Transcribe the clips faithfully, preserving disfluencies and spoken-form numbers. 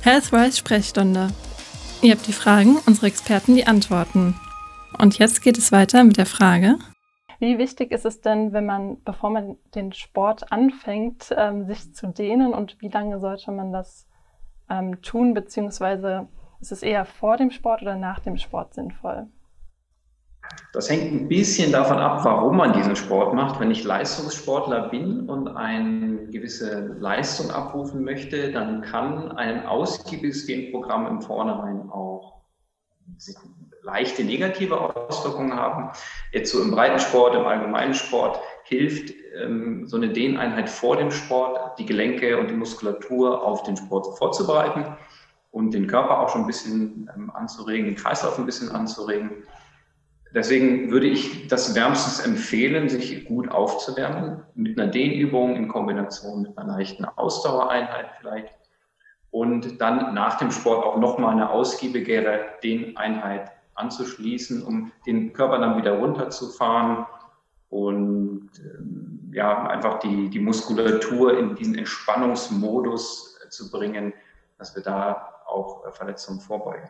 Healthwise Sprechstunde. Ihr habt die Fragen, unsere Experten die Antworten. Und jetzt geht es weiter mit der Frage: Wie wichtig ist es denn, wenn man, bevor man den Sport anfängt, ähm, sich zu dehnen, und wie lange sollte man das ähm, tun, beziehungsweise ist es eher vor dem Sport oder nach dem Sport sinnvoll? Das hängt ein bisschen davon ab, warum man diesen Sport macht. Wenn ich Leistungssportler bin und eine gewisse Leistung abrufen möchte, dann kann ein ausgiebiges Dehnprogramm im Vornherein auch leichte negative Auswirkungen haben. Jetzt so im Breitensport, im allgemeinen Sport hilft ähm, so eine Dehneinheit vor dem Sport, die Gelenke und die Muskulatur auf den Sport vorzubereiten und den Körper auch schon ein bisschen ähm, anzuregen, den Kreislauf ein bisschen anzuregen. Deswegen würde ich das wärmstens empfehlen, sich gut aufzuwärmen mit einer Dehnübung in Kombination mit einer leichten Ausdauereinheit vielleicht und dann nach dem Sport auch nochmal eine ausgiebigere Dehneinheit anzuschließen, um den Körper dann wieder runterzufahren und ähm, ja, einfach die, die Muskulatur in diesen Entspannungsmodus äh, zu bringen, dass wir da auch äh, Verletzungen vorbeugen.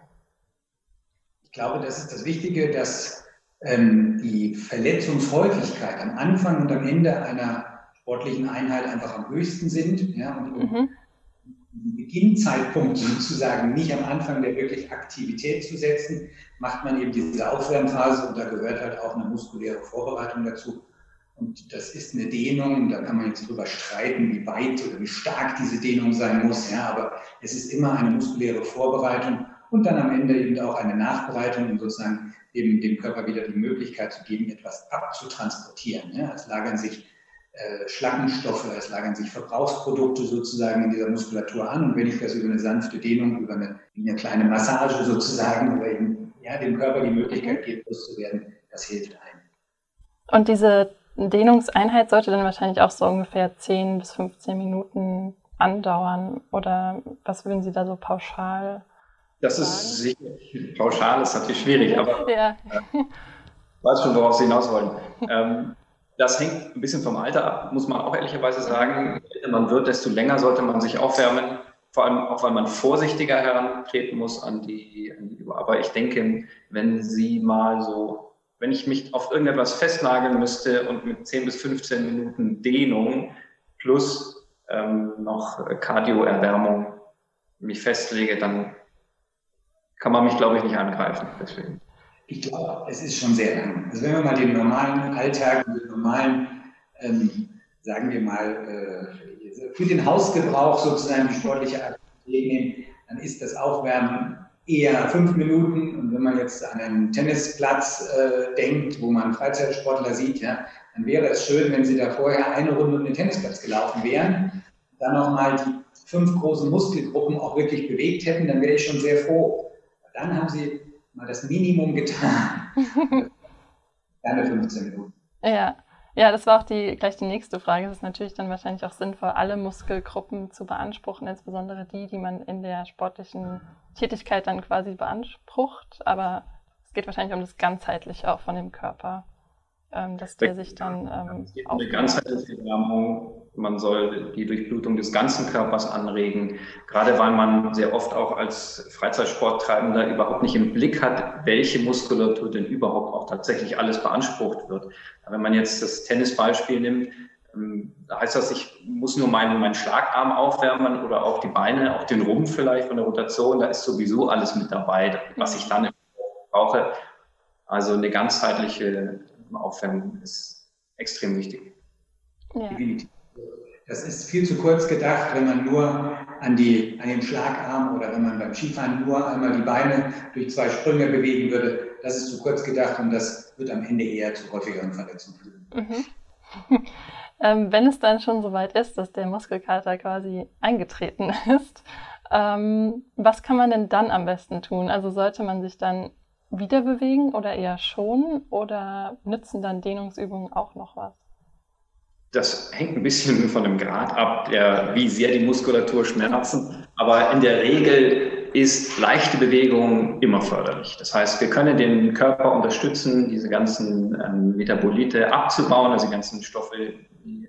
Ich glaube, das ist das Wichtige, dass ähm, die Verletzungshäufigkeit am Anfang und am Ende einer sportlichen Einheit einfach am höchsten sind. Ja, und mhm. den Beginnzeitpunkt sozusagen nicht am Anfang der wirklich Aktivität zu setzen, macht man eben diese Aufwärmphase und da gehört halt auch eine muskuläre Vorbereitung dazu. Und das ist eine Dehnung, da kann man jetzt drüber streiten, wie weit oder wie stark diese Dehnung sein muss. Ja, aber es ist immer eine muskuläre Vorbereitung und dann am Ende eben auch eine Nachbereitung, um sozusagen eben dem Körper wieder die Möglichkeit zu geben, etwas abzutransportieren. Ja, es lagern sich äh, Schlackenstoffe, es lagern sich Verbrauchsprodukte sozusagen in dieser Muskulatur an. Und wenn ich das über eine sanfte Dehnung, über eine, eine kleine Massage sozusagen, oder eben ja, dem Körper die Möglichkeit gebe, loszuwerden, das hilft einem. Und diese Dehnungseinheit sollte dann wahrscheinlich auch so ungefähr zehn bis fünfzehn Minuten andauern. Oder was würden Sie da so pauschal Das sagen? Ist sicher, pauschal ist natürlich schwierig, aber ja. äh, ich weiß schon, worauf Sie hinaus wollen. ähm, das hängt ein bisschen vom Alter ab, muss man auch ehrlicherweise sagen. Je älter man wird, desto länger sollte man sich aufwärmen. Vor allem auch, weil man vorsichtiger herantreten muss an die, an die Übung. Aber ich denke, wenn Sie mal so, wenn ich mich auf irgendetwas festnageln müsste und mit zehn bis fünfzehn Minuten Dehnung plus ähm, noch Cardio-Erwärmung mich festlege, dann kann man mich, glaube ich, nicht angreifen. Deswegen. Ich glaube, es ist schon sehr lang. Also wenn wir mal den normalen Alltag und den normalen, ähm, sagen wir mal, äh, für den Hausgebrauch sozusagen die sportliche Aktivität nehmen, dann ist das Aufwärmen eher fünf Minuten. Und wenn man jetzt an einen Tennisplatz äh, denkt, wo man Freizeitsportler sieht, ja, dann wäre es schön, wenn Sie da vorher eine Runde um den Tennisplatz gelaufen wären, dann nochmal die fünf großen Muskelgruppen auch wirklich bewegt hätten, dann wäre ich schon sehr froh. Dann haben Sie mal das Minimum getan. Gerne fünfzehn Minuten. Ja. Ja, das war auch die, gleich die nächste Frage. Es ist natürlich dann wahrscheinlich auch sinnvoll, alle Muskelgruppen zu beanspruchen, insbesondere die, die man in der sportlichen Tätigkeit dann quasi beansprucht. Aber es geht wahrscheinlich um das Ganzheitliche auch von dem Körper, ähm, dass der sich dann ähm, es geht um eine ganzheitliche Wärmung. Man soll die Durchblutung des ganzen Körpers anregen, gerade weil man sehr oft auch als Freizeitsporttreibender überhaupt nicht im Blick hat, welche Muskulatur denn überhaupt auch tatsächlich alles beansprucht wird. Wenn man jetzt das Tennisbeispiel nimmt, da heißt das, ich muss nur meinen, meinen Schlagarm aufwärmen oder auch die Beine, auch den Rumpf vielleicht von der Rotation, da ist sowieso alles mit dabei, was ich dann brauche. Also eine ganzheitliche Aufwärmung ist extrem wichtig. Ja. Das ist viel zu kurz gedacht, wenn man nur an, die, an den Schlagarm oder wenn man beim Skifahren nur einmal die Beine durch zwei Sprünge bewegen würde. Das ist zu kurz gedacht und das wird am Ende eher zu häufigeren Verletzungen führen. Mhm. ähm, wenn es dann schon soweit ist, dass der Muskelkater quasi eingetreten ist, ähm, was kann man denn dann am besten tun? Also sollte man sich dann wieder bewegen oder eher schonen oder nützen dann Dehnungsübungen auch noch was? Das hängt ein bisschen von dem Grad ab, der, wie sehr die Muskulatur schmerzen. Aber in der Regel ist leichte Bewegung immer förderlich. Das heißt, wir können den Körper unterstützen, diese ganzen ähm, Metabolite abzubauen, also die ganzen Stoffe, die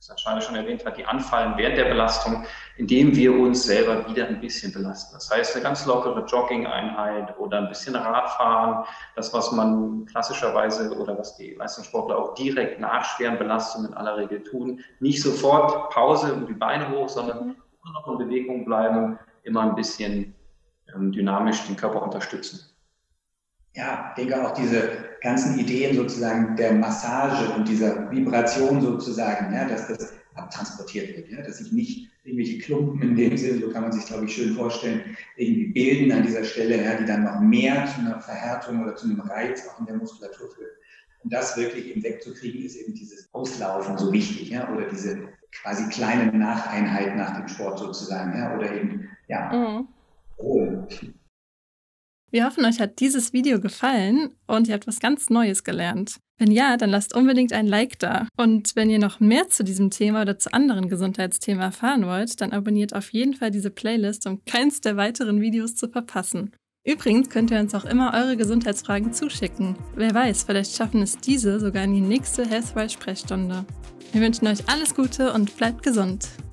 das Herr Scheiner schon erwähnt hat, die anfallen während der Belastung, indem wir uns selber wieder ein bisschen belasten. Das heißt, eine ganz lockere Jogging-Einheit oder ein bisschen Radfahren, das, was man klassischerweise oder was die Leistungssportler auch direkt nach schweren Belastungen in aller Regel tun. Nicht sofort Pause und die Beine hoch, sondern immer noch in Bewegung bleiben, immer ein bisschen ähm, dynamisch den Körper unterstützen. Ja, ich denke auch diese ganzen Ideen sozusagen der Massage und dieser Vibration sozusagen, ja, dass das abtransportiert wird, ja, dass sich nicht irgendwelche Klumpen in dem Sinne, so kann man sich, glaube ich, schön vorstellen, irgendwie bilden an dieser Stelle, ja, die dann noch mehr zu einer Verhärtung oder zu einem Reiz auch in der Muskulatur führen. Und das wirklich eben wegzukriegen, ist eben dieses Auslaufen so wichtig, ja, oder diese quasi kleine Nacheinheit nach dem Sport sozusagen, ja, oder eben, ja, mhm. Ruhe. Wir hoffen, euch hat dieses Video gefallen und ihr habt was ganz Neues gelernt. Wenn ja, dann lasst unbedingt ein Like da. Und wenn ihr noch mehr zu diesem Thema oder zu anderen Gesundheitsthemen erfahren wollt, dann abonniert auf jeden Fall diese Playlist, um keins der weiteren Videos zu verpassen. Übrigens könnt ihr uns auch immer eure Gesundheitsfragen zuschicken. Wer weiß, vielleicht schaffen es diese sogar in die nächste Healthwise-Sprechstunde. Wir wünschen euch alles Gute und bleibt gesund.